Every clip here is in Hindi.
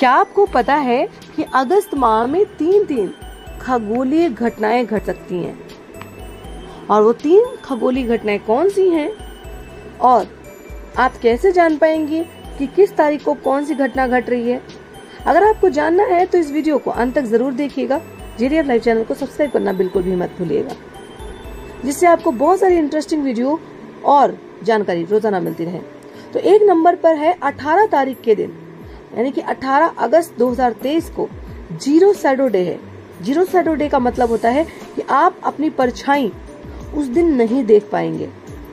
क्या आपको पता है कि अगस्त माह में 3 खगोलीय घटनाएं घट सकती हैं? और वो 3 खगोलीय घटनाएं कौन सी हैं? और आप कैसे जान पाएंगे कि किस तारीख को कौन सी घटना घट रही है? अगर आपको जानना है तो इस वीडियो को अंत तक जरूर देखिएगा। JDF लाइव चैनल को सब्सक्राइब करना बिल्कुल भी मत भूलिएगा, जिससे आपको बहुत सारी इंटरेस्टिंग वीडियो और जानकारी रोजाना मिलती रहे। तो 1 नंबर पर है 18 तारीख के दिन, यानी कि 18 अगस्त 2023 को जीरो शैडो डे है। जीरो शैडो डे का मतलब होता है कि आप अपनी परछाई उस दिन नहीं देख पाएंगे।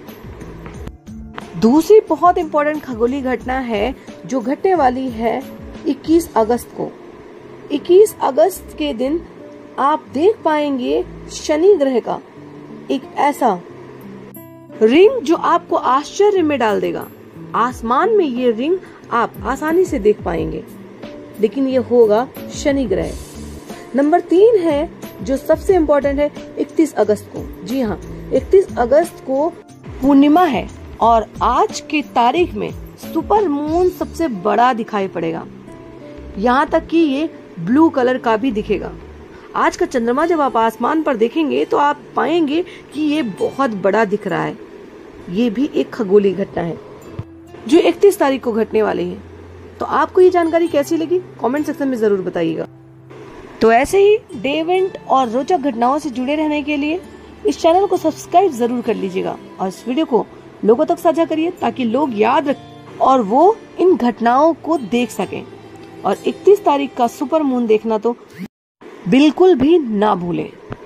दूसरी बहुत इंपॉर्टेंट खगोलीय घटना है जो घटने वाली है 21 अगस्त को। 21 अगस्त के दिन आप देख पाएंगे शनि ग्रह का एक ऐसा रिंग जो आपको आश्चर्य में डाल देगा। आसमान में ये रिंग आप आसानी से देख पाएंगे, लेकिन ये होगा शनि ग्रह। नंबर 3 है जो सबसे इम्पोर्टेंट है 31 अगस्त को। जी हाँ, 31 अगस्त को पूर्णिमा है और आज की तारीख में सुपर मून सबसे बड़ा दिखाई पड़ेगा। यहाँ तक कि ये ब्लू कलर का भी दिखेगा। आज का चंद्रमा जब आप आसमान पर देखेंगे तो आप पाएंगे कि ये बहुत बड़ा दिख रहा है। ये भी एक खगोलीय घटना है जो 31 तारीख को घटने वाली है। तो आपको ये जानकारी कैसी लगी कमेंट सेक्शन में जरूर बताइएगा। तो ऐसे ही डे इवेंट और रोचक घटनाओं से जुड़े रहने के लिए इस चैनल को सब्सक्राइब जरूर कर लीजिएगा और इस वीडियो को लोगों तक साझा करिए ताकि लोग याद रखें और वो इन घटनाओं को देख सकें। और 31 तारीख का सुपर मून देखना तो बिल्कुल भी ना भूलें।